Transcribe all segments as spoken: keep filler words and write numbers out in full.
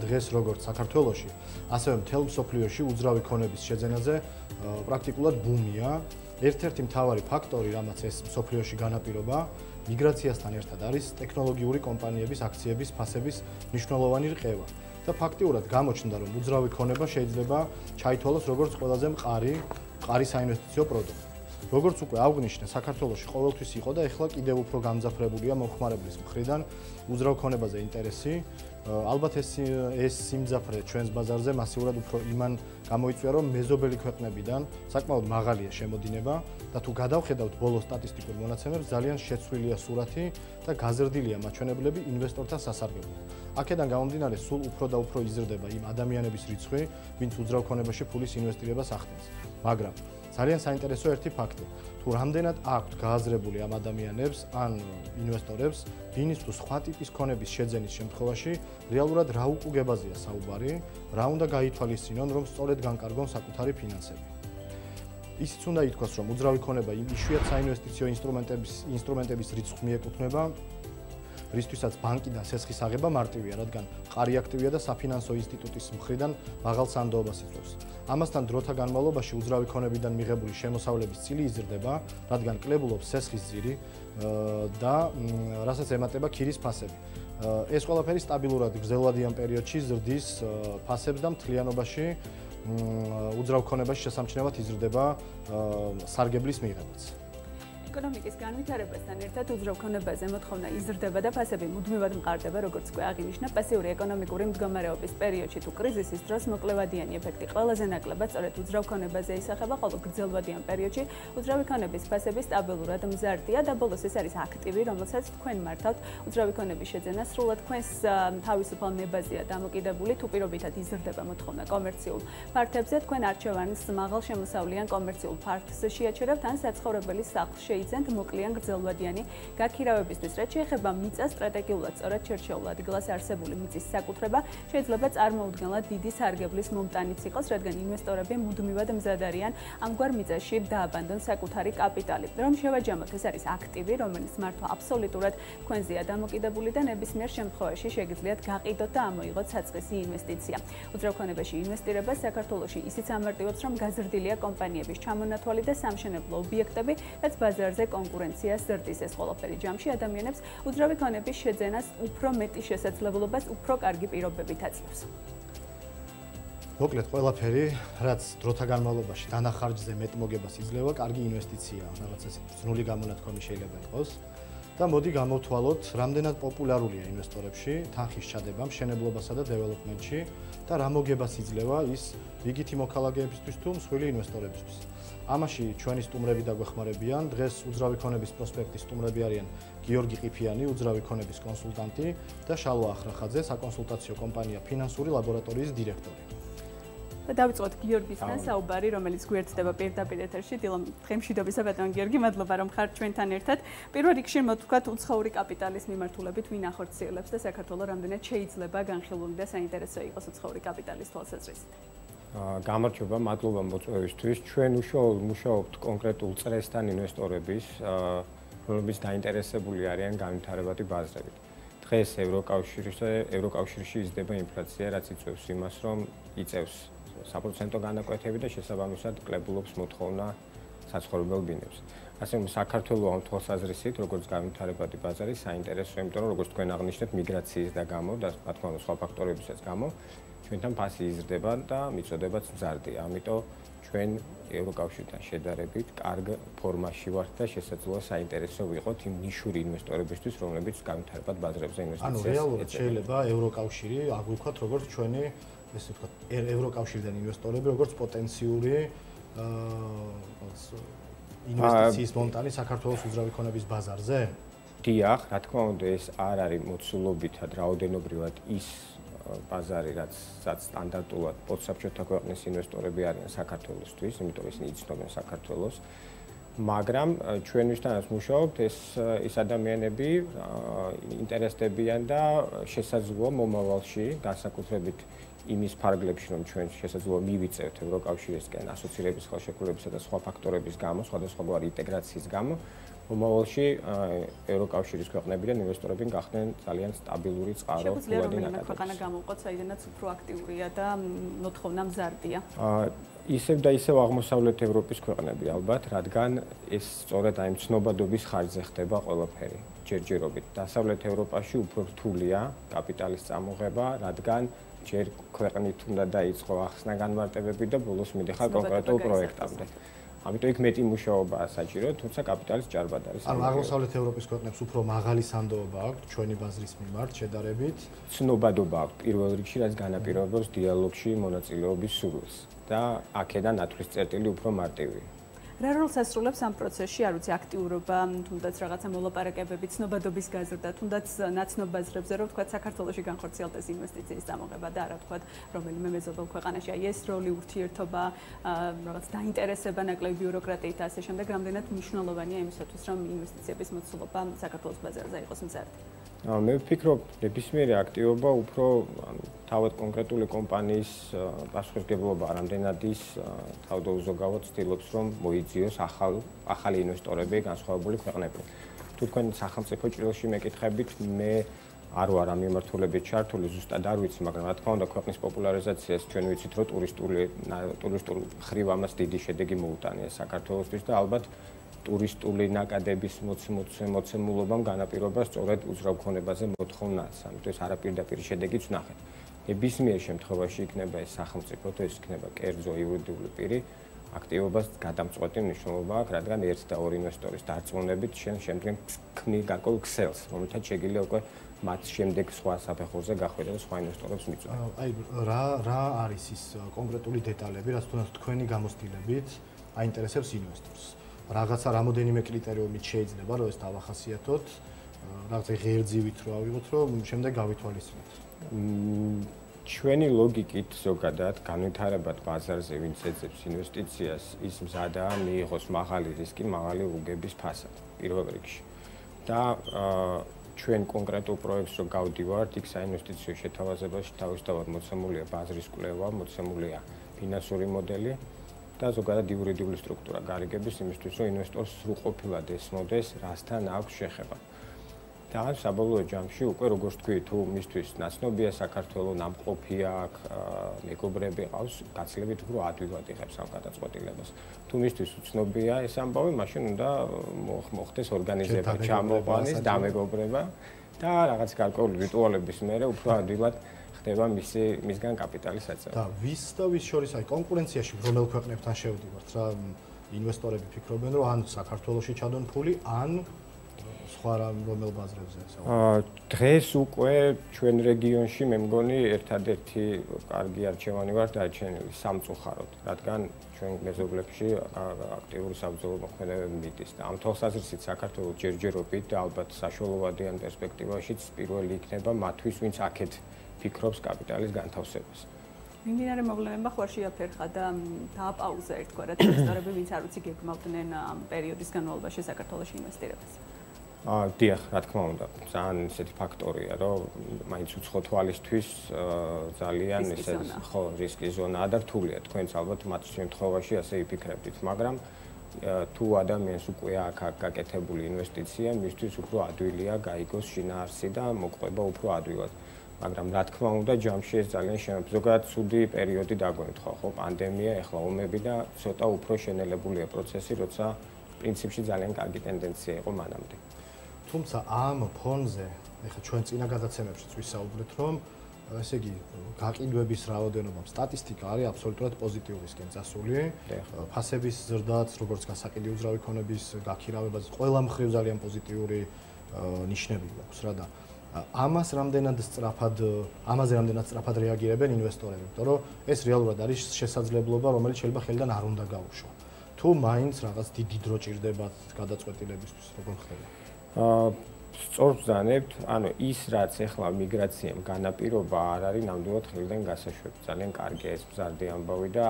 დღეს როგორც საქართველოში, ასევე მთელ მსოფლიოში უძრავი ქონების შეძენაზე პრაქტიკულად ბუმია. ერთ-ერთი მთავარი ფაქტორი, რამაც ეს მსოფლიოში განაპირობა, მიგრაციასთან ერთად არის ტექნოლოგიური კომპანიების აქციების ფასების მნიშვნელოვანი რყევა. და ფაქტიურად გამოჩნდა, რომ უძრავი ქონება შეიძლება ჩაითვალოს როგორც ყველაზე მყარი, მყარი საინვესტიციო პროდუქტი. როგორც უკვე აღვნიშნე, საქართველოში ყოველთვის იყო და ეხლა კიდევ უფრო გამძაფრებულია მომხმარებლის მხრიდან უძრავ ქონებაზე ინტერესი. ალბათ ეს ეს სიმძაფრე ჩვენს ბაზარზე მასიურად უფრო იმან გამოიწვია, რომ მეზობელი ქვეყნებიდან საკმაოდ მაღალია შემოდინება და თუ გადავხედავთ ბოლო სტატისტიკურ მონაცემებს, ძალიან შეცვლილია სურათი და გაზრდილია მაჩვენებლები ინვესტორთა სასარგებლოდ. აქედან გამომდინარე, სულ უფრო და უფრო იზრდება იმ ადამიანების რიცხვი, ვინც უძრავ ქონებაში ფულის ინვესტირებას ახდენს. მაგრამ ძალიან საინტერესო ერთი ფაქტი, თუ რამდენად აქვთ გააზრებული ამ ადამიანებს ან ინვესტორებს, ვინის თუ სხვა ტიპის ქონების შეძენის შემთხვევაში რეალურად რა უკუგებაზეა საუბარი, რა უნდა გაითვალისწინონ, რომ სწორედ განკარგონ საკუთარი ფინანსები. ისიც უნდა ითქვას, რომ უძრავი ქონება იმ იშვიათ საინვესტიციო ინსტრუმენტების ინსტრუმენტების რიცხვს მიეკუთვნება, რისთვისაც ბანკიდან სესხის აღება მარტივია, რადგან მყარი აქტივია და საფინანსო ინსტიტუტის მხრიდან მაღალ სანდოობას იწვევს. ამასთან დროთა განმავლობაში უძრავი ქონებიდან მიღებული შემოსავლების წილი იზრდება, რადგან კლებულობს სესხის ძირი და რასაც ემატება ქირის ფასები. ეს ყველაფერი სტაბილურად გრძელვადიან პერიოდში ზრდის ფასებს და მთლიანობაში უძრავ ქონებაში შესამჩნევად იზრდება სარგებლის მიღებაც. ეკონომიკის განვითარებასთან ერთად უძრავ ქონებაზე მოთხოვნა იზრდება და ფასები მუდმივად მყარდება, როგორც უკვე აღინიშნა, პასიური ეკონომიკური მდგომარეობის პერიოდში თუ კრიზისის დროს მოკლევადიანი ეფექტი ყველაზე ნაკლებად სწორედ უძრავ ქონებაზე ისახება, ხოლო გრძელვადიან პერიოდში უძრავი ქონების ფასები სტაბილურად მზარდია და ბოლოს ეს არის აქტივი, რომელსაც თქვენ მართავთ. უძრავი ქონების შეძენა სრულად თქვენს თავისუფალ ნებაზეა დამოკიდებული, თუ პირობითად იზრდება მოთხოვნა კომერციულ ფართებზე, თქვენ არჩევანს მაღალ შემოსავლიან კომერციულ ფართს შეაჩერებთ ან საცხოვრებელი სახლში იცენთ მოკლიან გრძელვადიანი გაქირავებისთვის. რაც შეეხება მიწას, სტრატეგიულად სწორად შერჩეულ ადგილას არსებული მიწის საკუთრება შეიძლება წარმოუდგენლად დიდი სარგებლის მომტანიც იყოს, რადგან ინვესტორები მუდმივად მზად არიან ამგვარ მიწაში დააბანდონ საკუთარი კაპიტალი. რომ შევაჯამოთ, ეს არის აქტივი, რომელიც მართლა აბსოლუტურად თქვენზეა დამოკიდებული და ნებისმიერ შემთხვევაში შეგიძლიათ გაყიდოთ და ამოიღოთ საწყისი ინვესტიცია. უძრავ ქონებაში ინვესტირება საქართველოში ისიც ამარტივებს, რომ გაზრდილია კომპანიების ჩამონათვალი და სამშენებლო ობიექტები, რაც ბაზარზე კონკურენციას ზრდის. ეს ყველაფერი ჯამში ადამიანებს უძრავი ქონების შეძენას უფრო მეტი შესაძლებლობას, უფრო კარგი პირობებით აძლევს. მოკლედ ყველაფერი, რაც დროთა განმავლობაში დანახარჯზე მეტმოგებას იძლევა, კარგი ინვესტიცია, რაღაც ეს ძნული გამონათქვამი შეიძლება იყოს. და მოდი გამოვთვალოთ, რამდენად პოპულარულია ინვესტორებში თანხის ჩადება მშენებლობასა და დეველოპმენტში და რა მოგებას იძლევა ის რიგითი მოქალაქეებისთვის თუ მსხვილი ინვესტორებისთვის. ამაში ჩვენი სტუმრები დაგვეხმარებიან. დღეს უძრავი ქონების პროსპექტის სტუმრები არიან გიორგი ყიფიანი, უძრავი ქონების კონსულტანტი და შალვა ახრახაძე, საკონსულტაციო კომპანია ფინანსური ლაბორატორიის დირექტორი. და დავიწყოთ გიორგისგან საუბარი, რომელიც გვერდდება პირდაპირ ეთერში. დილომ დღემშვიდობისა ბატონ გიორგი, მადლობა რომ ხართ ჩვენთან ერთად. პირველ რიგში მოვთქვათ უცხოური კაპიტალის მიმართულებით ვინ ახორციელებს და საქართველოს რამდენად შეიძლება განხილული და საინტერესო იყოს უცხოური კაპიტალის თვალსაზრისით. გამარჯობა, მადლობა მოწვევისთვის. ჩვენ უშუალოდ მუშაობთ კონკრეტულ წრესთან ინვესტორების, რომლებიც დაინტერესებული არიან განვითარებადი ბაზრებით. დღეს ევროკავშირში ევროკავშირში იზრდება ინფლაცია, რაც იწვევს იმას, რომ იწევს საპროცენტო განაკვეთები და შესაბამისად კლებულობს მოთხოვნა საცხოვრებელ ბინებს. ასე რომ საქართველოს ამ თვალსაზრისით, როგორც განვითარებადი ბაზარი, საინტერესოა, იმიტომ რომ როგორც თქვენ აღნიშნეთ, მიგრაციის და გამო და რა თქმა უნდა სხვა ფაქტორებისაც გამო ჩვენთან ფასი იზრდება და მიწოდებაც მზარდია. ამიტომ ჩვენ ევროკავშირთან შედარებით კარგ ფორმაში ვართ და შესაძლოა საინტერესო ვიყოთ იმ ნიშური ინვესტორებისთვის, რომლებიც განვითარებად ბაზრებზე ინვესტიციას ანუ რეალურად შეიძლება ევროკავშირი აღვიქვათ როგორც ჩვენი, ესე ვთქვათ, ევროკავშირიდან ინვესტორები, როგორც პოტენციური ინვესტიციის მონტანი საქართველოს უძრავი ქონების ბაზარზე? დიახ, რა თქმა უნდა, ეს არ არის მოცულობითად რაოდენობრივად ის ბაზარი, რაც სტანდარტულად პოსტსაბჭოთა ქვეყნის ინვესტორები არიან საქართველოსთვის, იმიტომ ისინი იცნობენ საქართველოს. მაგრამ ჩვენისთანაც მუშაობთ, ეს ის ადამიანები ინტერესდებიან და შესაძლოა მომავალში განსაკუთრებით იმის ფარგლებში, რომ ჩვენ შესაძლოა მივიწევთ ევროკავშირისკენ ასოცირების ხელშეკრულებისა და სხვა ფაქტორების გამო, სხვადასხვაგვარი ინტეგრაციის გამო, მომავალში ევროკავშირის ქვეყნებიდან ინვესტორები გახდნენ ძალიან სტაბილური წყარო. შეგვიძლია რომელიმე ქვეყანა გამოვყოთ, საიდანაც უფრო აქტიურია და მოთხოვნა მზარდია? ისევ და ისევ აღმოსავლეთ ევროპის ქვეყნები ალბათ, რადგან ეს სწორედ აი ცნობადობის ხარჯზე ხდება ყველაფერი ჯერჯერობით. დასავლეთ ევროპაში უფრო რთულია კაპიტალის წამოღება, რადგან ჯერ ქვეყნით უნდა დაიწყო ახსნა განმარტებები და ბოლოს მიდიხარ კონკრეტულ პროექტამდე. ამიტომ იქ მეტი მუშაობაა საჭირო, თუმცა კაპიტალის ჭარბად არის. ანუ აღმოსავლეთ ევროპის ქვეყნებს უფრო მაღალი სანდოობა აქვს ჩვენი ბაზრის მიმართ შედარებით. ცნობადობა აქვს პირველ რიგში, რაც განაპირობებს დიალოგში მონაწილეობის სურვილს და აქედან ათვლის წერტილი უფრო მარტივია. რა როლს ასრულებს ამ პროცესში, არ ვიცი, აქტიურობა, თუნდაც რაღაცა მოლაპარაკებები, ცნობადობის გაზრდა, თუნდაც ნაცნობ ბაზრებზე, რომ თქვა საქართველოში განხორციელდეს ინვესტიციის წამოღება და არა თქვა რომელიმე მეზობელ ქვეყანაში, აი ეს როლი, ურთიერთობა, რაღაც დაინტერესება ნაკლები ბიუროკრატიით და ასე შემდეგ, რამდენად მნიშვნელოვანია იმისათვის, რომ ინვესტიციების მოცულობა საქართველოს ბაზარზე იყოს მზარდი. მე ვფიქრობ, ნებისმიერი აქტივობა უფრო თავად კონკრეტული კომპანიის პასუხისმგებლობა რამდენადის თავდაუზოგავად ცდილობს, რომ მოიძიოს ახალ ახალი ინვესტორები განსხვავებული ქვეყნებიდან. თუ თქვენ სახელმწიფო ჭრილში მეკითხებით, მე არ ვარ ამ მიმართულებით ჩართული, ზუსტად არ ვიცი, მაგრამ რა თქმა უნდა, ქვეყნის პოპულარიზაციას ჩვენ ვიცით, რომ ტურისტული ტურისტულ ხრივ ამას დიდი შედეგი მოუტანია საქართველოსთვის და ალბათ ტურისტული ნაკადების მოცემულობამ განაპირობა სწორედ უძრავ ქონებაზე მოთხოვნას. ამიტომ ეს არაპირდაპირ შედეგიც ვნახეთ. ნებისმიერ შემთხვევაში იქნება ეს სახელმწიფო, თუ ეს იქნება კერძო იურიდიული პირი, აქტივობას გადამწყვეტი მნიშვნელობა აქვს, რადგან ერთ და ორი ინვესტორის დარწმუნებით შენ შემდგომ ქმნი გარკვეულ ქსელს, რომელთაც შეგიძლია უკვე მათ შემდეგ სხვა საფეხურზე გახვიდე და სხვა ინვესტორებს მიწვა. აი რა რა არის ის კონკრეტული დეტალები, რაც თუნდაც თქვენი გამოცდილებით აინტერესებს ინვესტორს? რაღაცა რამოდენიმე კრიტერიუმით შეიძლება რომ ეს დავახასიათოთ, რაღაცა ღერძივით რო ავიღოთ, რომ შემდეგ გავითვალისწინოთ. ჩვენი ლოგიკით ზოგადად განვითარებად ბაზარზე ვინც ეძებს ინვესტიციას, ის მზადაა მიიღოს მაღალი რისკი, მაღალი უგების ფასად პირველ რიგში. და ჩვენ კონკრეტულ პროექტს რო გავდივართ, იქ საინვესტიციო შეთავაზებაში თავისთავად მოცემულია ბაზრის კვლევა, მოცემულია ფინანსური მოდელი და ზოგადად იურიდიული სტრუქტურა გარიგების იმისთვის, რომ ინვესტორს სრულყოფილად ესმოდეს, რასთან აქვს შეხება. და საბოლოო ჯამში უკვე როგორც თქვი, თუ მისთვის ნაცნობია საქართველოს, ნამყოფია აქ, მეგობრები ყავს, გაცილებით უფრო ადვილად იღებს ამ გადაწყვეტილებას. თუ მისთვის უცნობია ეს ამბავი, მაშინ უნდა მოხდეს ორგანიზება, ჩამოყვანის, დამეგობრება და რაღაც გარკვეული რიტუალების მერე უფრო ადვილად ხდება მისი მისგან კაპიტალის აწევა. და ვის და ვის შორის აი კონკურენციაში რომელ ქვეყნებთან შევდივართ რა ინვესტორები ფიქრობენ, რომ ან საქართველოში ჩადონ ფული, ან სხვა რომელ ბაზრებზე? აა დღეს უკვე ჩვენ რეგიონში მე მგონი ერთადერთი კარგი არჩევანი ვარ დარჩენილი სამწუხაროდ, რადგან ჩვენ მეზობლებში აქტიური საბრძოლო მოქმედებები მიდის და ამ თვალსაზრისით საქართველოს ჯერჯერობით და ალბათ საშუალოვადიან პერსპექტივაშიც პირველი იქნება მათთვის, ვინც აქეთ ფიქრობს კაპიტალის განთავსებას. მიმდინარე მოვლენება ხوار შეაფერხა და დააპაუზა ერთგვარად ინვესტორები, ვინც არ ვიცი გეგმავდნენ ამ პერიოდის განმავლობაში საქართველოში ინვესტირებას. აა დიახ, რა თქმა უნდა, ძალიან ისეთი ფაქტორია, რომ მაინც უცხო თვალისთვის ძალიან ესე ხო რისკის ზონაა და რთულია. თქვენც ალბათ მათ შემთხვევაში ასე იფიქრებდით, მაგრამ თუ ადამიანს უკვე აქვს გაკეთებული ინვესტიცია, მისთვის უფრო ადვილია გაიგოს შინაარსი და მოყვება უფრო ადვილად. მაგრამ რა თქმა უნდა, ჯამში ეს ძალიან შემოგვიყვება. ზოგადად ცუდი პერიოდი დაგვემთხვა, ხო, პანდემია, ეხლა ომები და ცოტა უფრო შენელებულია პროცესი, როცა პრინციპში ძალიან კარგი ტენდენცია იყო მანამდე. თუმცა ამ ფონზე, ეხლა ჩვენ წინა გადაცემებშიც ვისაუბრეთ, რომ ესე იგი გაყიდვების რაოდენობა, სტატისტიკა არის აბსოლუტურად პოზიტიურისკენ წასული. ფასების ზრდაც, როგორც გასაყიდი უძრავი ქონების გაქირავებაზე, ყველა მხრივ ძალიან პოზიტიური ნიშნები აქვს რა და ამას რამდენად სწრაფად, ამაზე რამდენად სწრაფად რეაგირებენ ინვესტორები, იმიტომ რომ ეს რეალურად არის შესაძლებლობა, რომელიც შეიძლება ხელიდან არ უნდა გაუშვა. თუ მაინც რაღაც დიდი დრო ჭირდებათ გადაწყვეტილებისთვის, როგორ ხდება? აა სწორ ვზანებთ, ანუ ის რაც ახლა მიგრაციამ განაპირობა არ არის ნამდვილად ხელიდან გასაშვები. ძალიან კარგია ეს მზარდი ამბავი და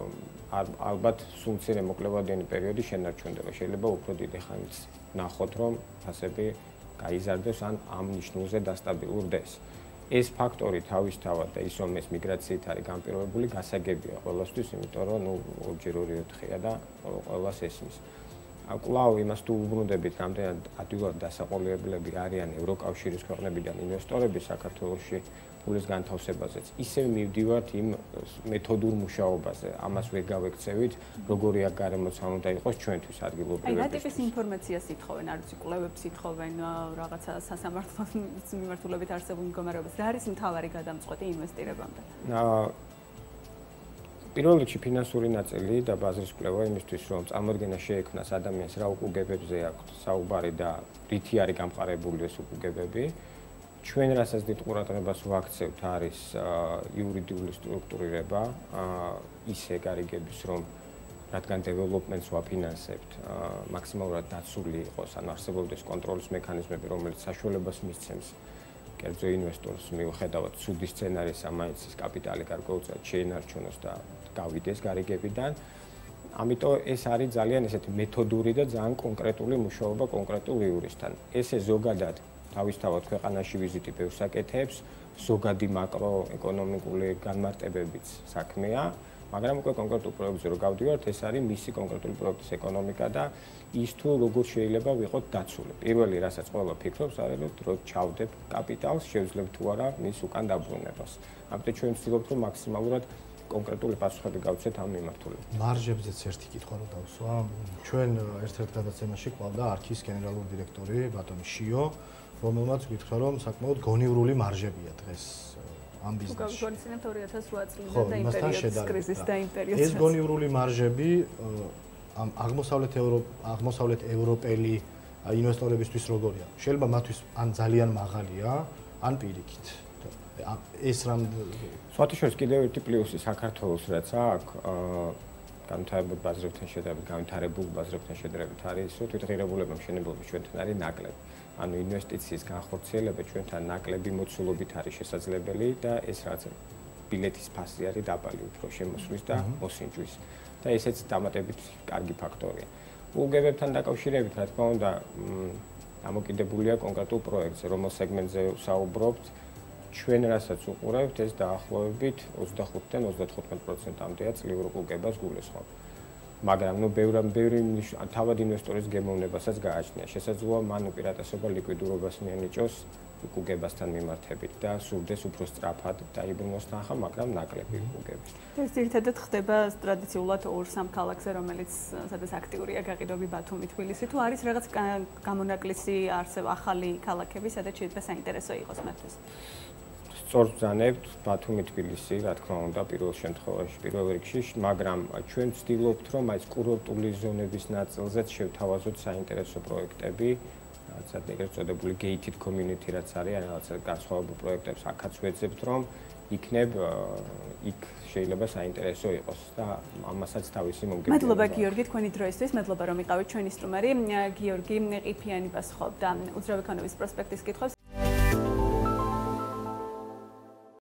ალბათ სულ მცირე მოკლევადიანი პერიოდი შენარჩუნდება. შეიძლება უფრო დიდი ხანით ნახოთ, რომ ფასები გაიზარდოს ან ამ ნიშნულზე დასტაბილურდეს. ეს ფაქტორი თავისთავად და ის რომ ეს მიგრაციით არის განპირობებული გასაგებია ყველასთვის, იმიტომ რომ ნუ ორჯერ ორი ოთხია და ყველას ესმის. კვლავ იმას თუ უბრუნდებით, რამდენად ადვილად დასაყოლებლები არიან ევროკავშირის ქვეყნებიდან ინვესტორები საქართველოში ფულის განთავსებაზეც. ისევ მივდივართ იმ მეთოდურ მუშაობაზე. ამას ვერ გავექცევით, როგორი აქ გარემოცან უნდა იყოს ჩვენთვის ადგილობრივებისთვის. აი, რა ტიპის ინფორმაციას ითხოვენ, არ ვიცი, კვლევებს ითხოვენ, რაღაცა სასამართლოს მიმართულებით არსებულ მდგომარეობას. რა არის მთავარი გადამწყვეტი ინვესტირებამდე? პირველ რიგში ფინანსური ნაწილი და ბაზრის კვლევა იმისთვის, რომ წარმოდგენა შეექმნას ადამიანს რა უკუგებებზე აქვს საუბარი და რითი არის გამყარებული ეს უკუგებები. ჩვენ რასაც დიდ ყურადღებას ვაქცევთ არის იურიდიული სტრუქტურირება, ისე გარიგების, რომ რადგან დეველოპმენტს ვაფინანსებთ, მაქსიმალურად დაცული იყოს, ანუ არსებობდეს კონტროლის მექანიზმები, რომელიც საშუალებას მისცემს კერძო ინვესტორს მიუხედავად ცუდი სცენარისა, მაინც ის კაპიტალი გარკვეულწილად შეინარჩუნოს და გავიდეს გარიგებიდან. ამიტომ ეს არის ძალიან ესეთი მეთოდური და ძალიან კონკრეტული მუშაობა კონკრეტულ იურისტთან. ესე ზოგადად თავისთავად ქვეყანაში ვიზიტი ბევრს აკეთებს, ზოგადი მაკროეკონომიკური განმარტებებიც საქმეა, მაგრამ უკვე კონკრეტულ პროექტზე რო გავდივართ, ეს არის მისი კონკრეტული პროექტის ეკონომიკა და ის თუ როგორ შეიძლება ვიყოთ დაცული. პირველი, რასაც ყველა ფიქრობს, არის რომ ჩავდებ კაპიტალს, შევძლებ თუ არა მის უკან დაბრუნებას. ამიტომ ჩვენ ვცდილობთ რომ მაქსიმალურად კონკრეტული პასუხები გავცეთ ამ მიმართულებით. მარჟებზეც ერთი კითხვა რო დავსვა. ჩვენ ერთ-ერთ გადაცემაში ყავდა არქის გენერალური დირექტორი ბატონი შიო, რომელმაც გითხრა რომ საკმაოდ გონივრული მარჟებია დღეს ამ ბიზნესში. გავგონისინებთ ორი ათას რვა წლიდან და იმ პერიოდის კრიზისს და იმ პერიოდს. ეს გონივრული მარჟები ამ აღმოსავლეთ აღმოსავლეთ ევროპელი ინვესტორებისთვის როგორია? შეიძლება მათთვის ან ძალიან მაღალია, ან პირიქით. ეს რამ სვათიშორის კიდევ ერთი პლუსი საქართველოს რაც აქვს, განვითარებულ ბაზრებთან შედარებით, განვითარებულ ბაზრებთან შედარებით არის, რომ თვითღირებულება მშენებლობის ჩვენთან არის ნაკლები. ანუ ინვესტიციის განხორციელება ჩვენთან ნაკლები მოცულობით არის შესაძლებელი და ეს რაც ბილეთის ფასი არის დაბალი უფრო შემოსვლის და მოსინჯვის. და ესეც დამატებით კარგი ფაქტორია. უგებებთან დაკავშირებით, რა თქმა უნდა, დამოკიდებულია კონკრეტულ პროექტზე, რომელ სეგმენტზე ვსაუბრობთ. ჩვენ რასაც უყურებთ, ეს დაახლოებით ოცდახუთიდან ოცდათხუთმეტ პროცენტამდეა წლიური უგებას გულისხმობ. მაგრამ ნუ ბევრი ბევრი თავად ინვესტორის გემოვნებასაც გააჩნია. შესაძლოა მან უპირატესობა ლიკვიდურობას მიენიჭოს უკუგებასთან მიმართებით და სურდეს უფრო სწრაფად დაიბრუნოს თანხა, მაგრამ ნაკლები უკუგების. ეს ძირითადად ხდება ტრადიციულად ორ-სამ ქალაქზე, რომელიც სადაც აქტიურია გაყიდვები ბათუმი, თბილისი, თუ არის რაღაც გამონაკლისი არსებ ახალი ქალაქები, სადაც შეიძლება საინტერესო იყოს მათთვის. სწორ ბრძანებთ ბათუმი, თბილისი, რა თქმა უნდა, პირველ შემთხვევაში, პირველ რიგში, მაგრამ ჩვენ ვცდილობთ, რომ აი ეს კურორტული ზონების ნაწილზეც შევთავაზოთ საინტერესო პროექტები, რაღაცა ეგრეთ წოდებული gated community რაც არის, ან რაღაცა განსხვავებულ პროექტებს აქაც ვეძებთ, რომ იქნებ იქ შეიძლება საინტერესო იყოს და ამასაც თავისი მომგებია. მადლობა გიორგი თქვენი დროისთვის, მადლობა რომ იყავით ჩვენი სტუმარი. გიორგი ყიფიანი პასუხობდა უძრავი ქონების პროსპექტის კითხვებს.